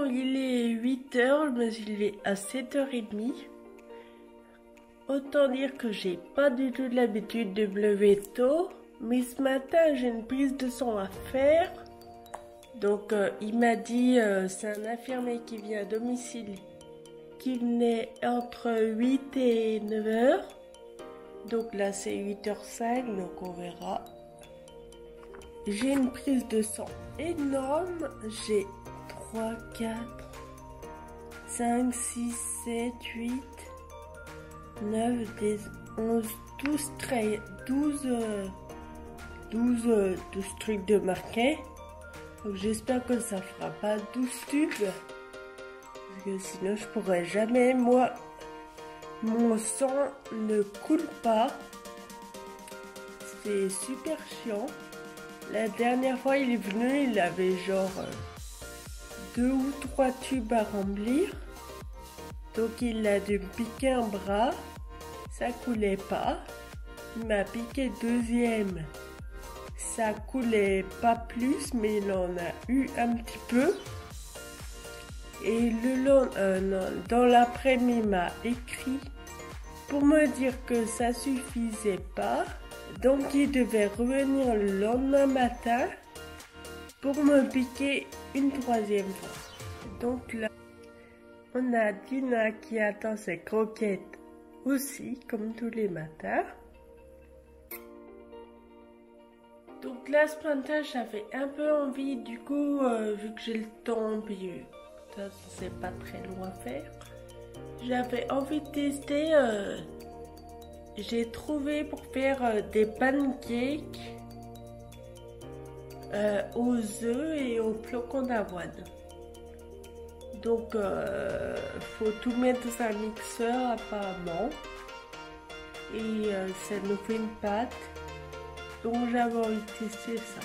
il est 8h, je me suis levée à 7h30. Autant dire que j'ai pas du tout l'habitude de me lever tôt, mais ce matin j'ai une prise de sang à faire. Donc il m'a dit, c'est un infirmier qui vient à domicile, qui venait entre 8 et 9h. Donc là c'est 8h05, donc on verra. J'ai une prise de sang énorme, j'ai 3, 4, 5, 6, 7, 8, 9, 10, 11, 12, 13, 12 trucs de marqués. Donc j'espère que ça fera pas 12 tubes. Parce que sinon je pourrais jamais, moi, mon sang ne coule pas. C'est super chiant. La dernière fois il est venu, il avait genre 2 ou 3 tubes à remplir. Donc il a dû me piquer un bras. Ça coulait pas. Il m'a piqué deuxième. Ça coulait pas plus, mais il en a eu un petit peu. Et dans l'après-midi, il m'a écrit pour me dire que ça suffisait pas. Donc il devait revenir le lendemain matin pour me piquer une troisième fois. Donc là, on a Dina qui attend ses croquettes aussi, comme tous les matins. Donc là, ce matin, j'avais un peu envie, du coup, vu que j'ai le temps, puis ça, c'est pas très long à faire. J'avais envie de tester, j'ai trouvé pour faire des pancakes aux œufs et aux flocons d'avoine. Donc, faut tout mettre dans un mixeur apparemment. Et ça nous fait une pâte. Donc j'avais envie de tester ça.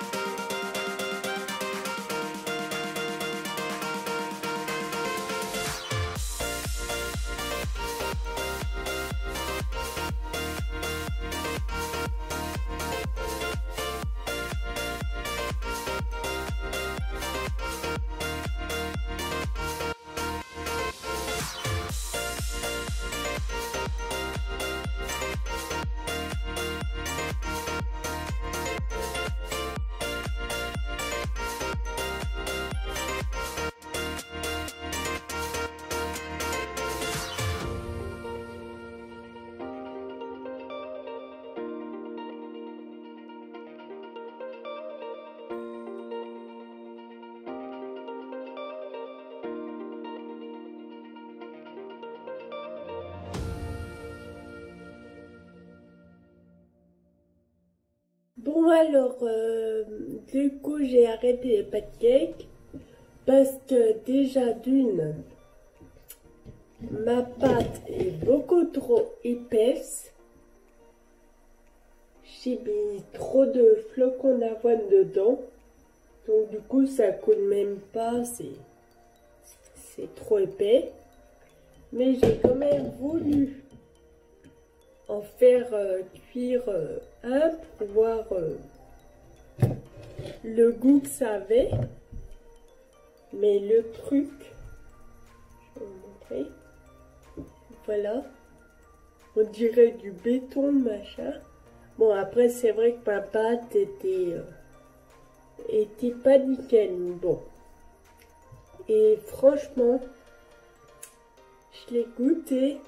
Bon alors, du coup j'ai arrêté les pancakes parce que déjà d'une, ma pâte est beaucoup trop épaisse. J'ai mis trop de flocons d'avoine dedans, donc du coup ça coule même pas, c'est trop épais. Mais j'ai quand même voulu en faire cuire un pour voir le goût que ça avait. Mais le truc, je vais vous montrer, voilà, on dirait du béton machin. Bon après c'est vrai que ma pâte était pas nickel, mais bon. Et franchement, je l'ai goûté.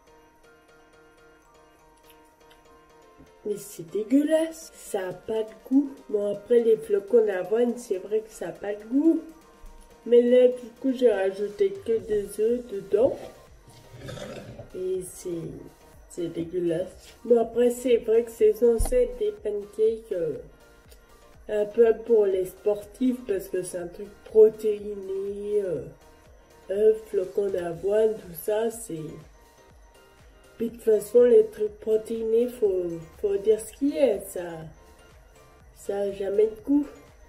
Mais c'est dégueulasse, ça a pas de goût. Bon après les flocons d'avoine, c'est vrai que ça a pas de goût. Mais là du coup j'ai rajouté que des œufs dedans. Et c'est dégueulasse. Bon après c'est vrai que c'est censé être des pancakes un peu pour les sportifs parce que c'est un truc protéiné, œufs, flocons d'avoine, tout ça c'est... Puis de toute façon, les trucs protéinés, faut dire ce qu'il est, ça a jamais de goût.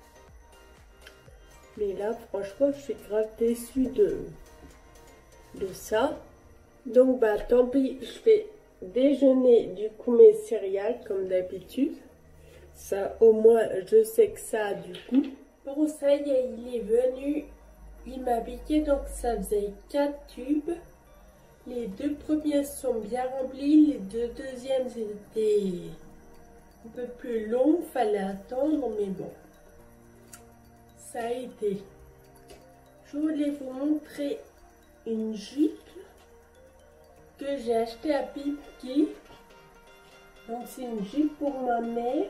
Mais là, franchement, je suis grave déçue de ça. Donc, bah, tant pis, je fais déjeuner du coup mes céréales comme d'habitude. Ça, au moins, je sais que ça a du goût. Bon, ça y est, il est venu Il m'a piqué, donc ça faisait 4 tubes. Les 2 premiers sont bien remplis, les 2 deuxièmes étaient un peu plus longs, fallait attendre, mais bon, ça a été. Je voulais vous montrer une jupe que j'ai achetée à Pipki. Donc c'est une jupe pour ma mère.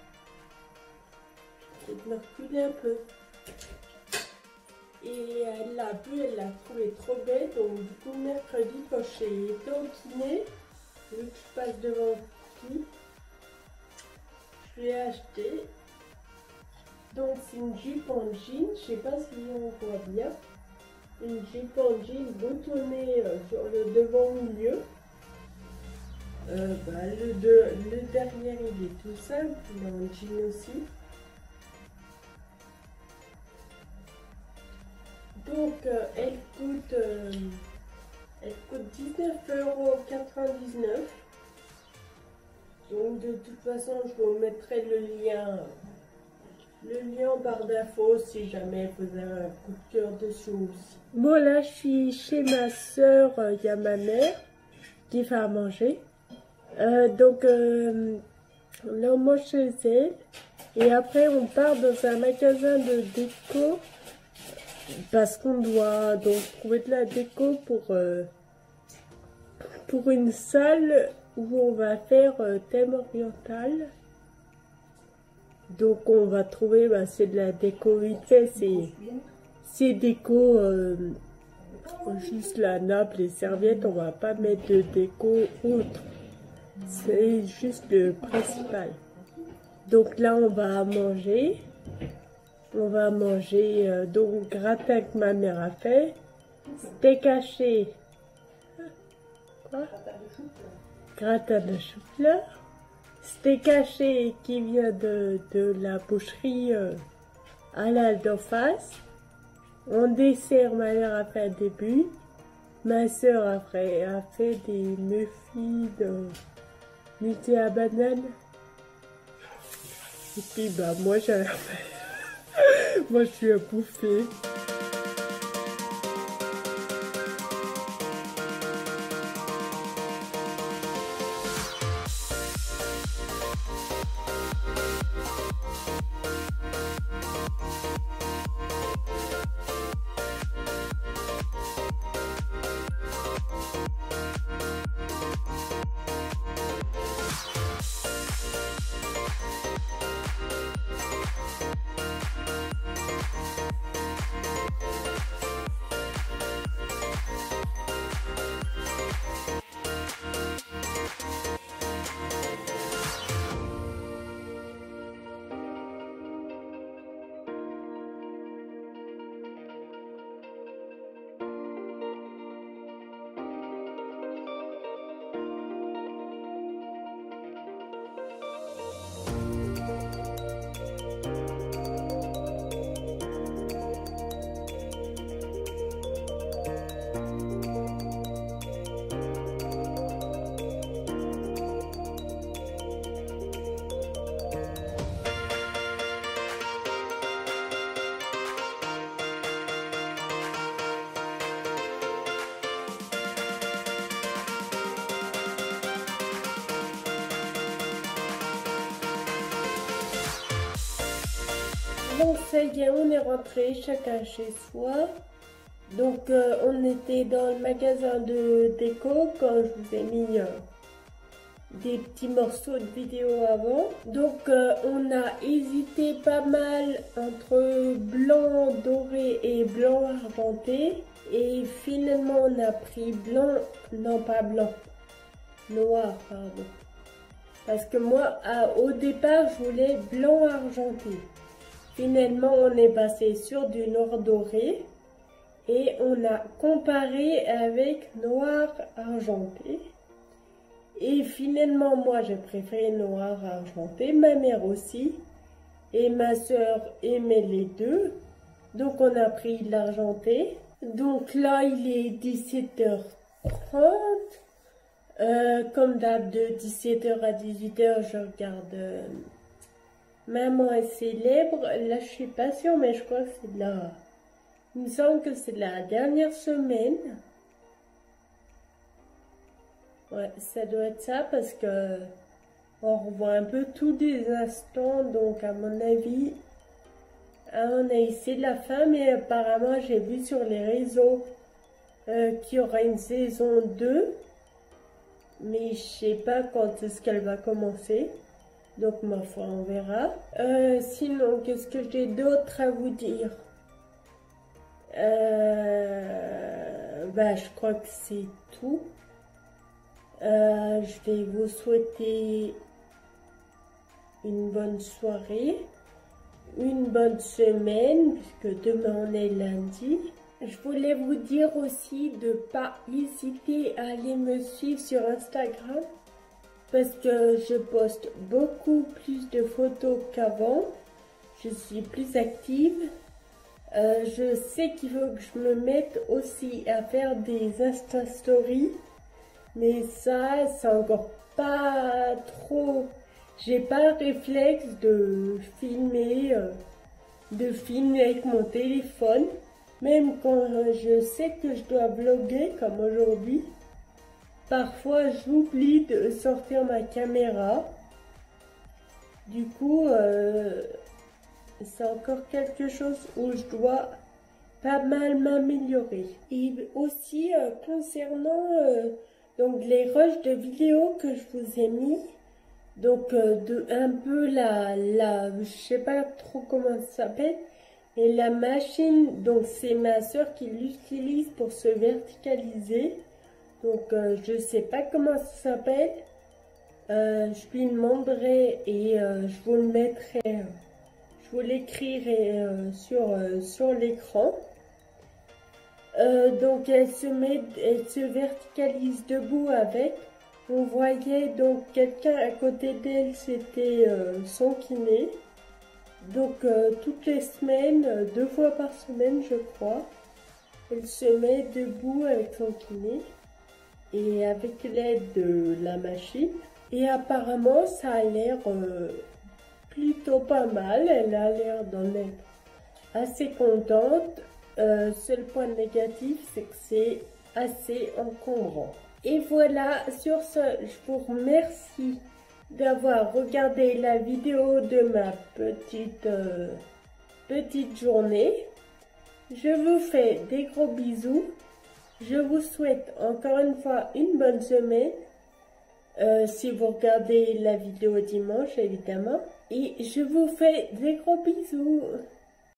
Je vais me reculer un peu. Et elle l'a vue, elle l'a trouvé trop belle. Donc du coup mercredi quand j'ai été au kiné, vu que je passe devant qui, je l'ai acheté. Donc c'est une jupe en jean, je sais pas si on voit bien. Une jupe en jean boutonnée sur le devant milieu. Le derrière il est tout simple, il est en jean aussi. Donc elle coûte 19,99 €. Donc de toute façon je vous mettrai le lien en barre d'infos si jamais vous avez un coup de cœur dessus aussi. Bon là je suis chez ma soeur, il y a ma mère qui fait à manger. Donc là on mange chez elle et après on part dans un magasin de déco parce qu'on doit donc trouver de la déco pour une salle où on va faire thème oriental. Donc on va trouver, c'est de la déco vite fait, c'est déco, juste la nappe, les serviettes, on va pas mettre de déco autre. C'est juste le principal. Donc là on va manger. On va manger donc gratin que ma mère a fait. Steak haché. Quoi? Gratin de chou-fleur. Steak haché qui vient de la boucherie halal d'en face. En dessert, ma mère a fait un début. Ma soeur a fait des muffins mutés à banane. Et puis moi j'ai rien fait. Moi je suis à bouffer. Donc ça y est, on est rentré chacun chez soi. Donc on était dans le magasin de déco quand je vous ai mis des petits morceaux de vidéo avant. Donc on a hésité pas mal entre blanc doré et blanc argenté. Et finalement on a pris blanc, non pas blanc, noir pardon. Parce que moi au départ je voulais blanc argenté. Finalement, on est passé sur du noir doré et on a comparé avec noir argenté. Et finalement, moi, j'ai préféré noir argenté, ma mère aussi. Et ma soeur aimait les deux. Donc, on a pris l'argenté. Donc là, il est 17h30. Comme d'hab, de 17h à 18h, je regarde... Maman est célèbre, là je suis pas sûre mais je crois que c'est de Il me semble que c'est la dernière semaine. Ouais, ça doit être ça parce que on revoit un peu tous des instants. Donc à mon avis, on a essayé de la fin, mais apparemment j'ai vu sur les réseaux qu'il y aura une saison 2. Mais je sais pas quand est-ce qu'elle va commencer. Donc ma foi, on verra. Sinon, qu'est-ce que j'ai d'autre à vous dire? Bah, je crois que c'est tout. Je vais vous souhaiter une bonne soirée, une bonne semaine, puisque demain on est lundi. Je voulais vous dire aussi de ne pas hésiter à aller me suivre sur Instagram, parce que je poste beaucoup plus de photos qu'avant. Je suis plus active. Je sais qu'il faut que je me mette aussi à faire des Insta Stories. Mais ça, c'est encore pas trop. J'ai pas le réflexe de filmer avec mon téléphone. Même quand je sais que je dois vlogger comme aujourd'hui. Parfois, j'oublie de sortir ma caméra. Du coup, c'est encore quelque chose où je dois pas mal m'améliorer. Et aussi, concernant donc les rushs de vidéos que je vous ai mis, donc un peu je sais pas trop comment ça s'appelle, et la machine, donc c'est ma soeur qui l'utilise pour se verticaliser. Donc je sais pas comment ça s'appelle. Je lui demanderai et je vous le mettrai, je vous l'écrirai sur l'écran. Donc elle se verticalise debout avec. On voyait donc quelqu'un à côté d'elle, c'était son kiné. Donc toutes les semaines, 2 fois par semaine je crois, elle se met debout avec son kiné et avec l'aide de la machine. Et apparemment ça a l'air plutôt pas mal, elle a l'air d'en être assez contente. Seul point négatif, c'est que c'est assez encombrant. Et voilà, sur ce, je vous remercie d'avoir regardé la vidéo de ma petite journée. Je vous fais des gros bisous. Je vous souhaite encore une fois une bonne semaine. Si vous regardez la vidéo dimanche, évidemment. Et je vous fais des gros bisous.